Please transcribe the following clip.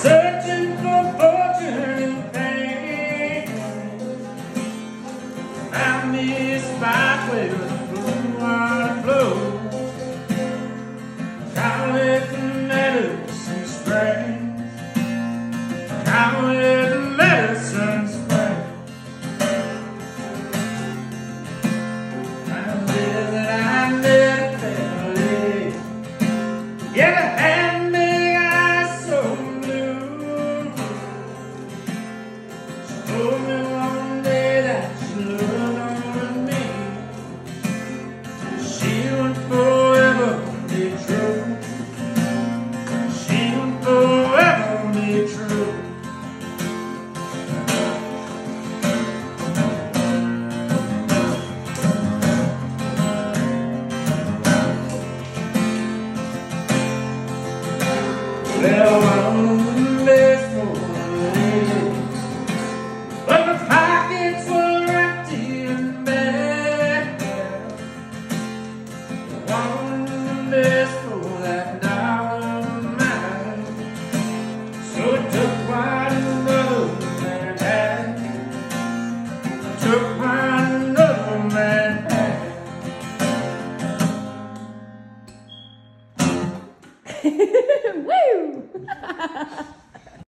searching for fortune and fame. Found me a spot where the blue water flows, counting letters and springs, counting letters and springs. I live family, yeah, the hand me eyes so blue. She told me one day that she loved on me. She would forever be true. She would forever be true. Well,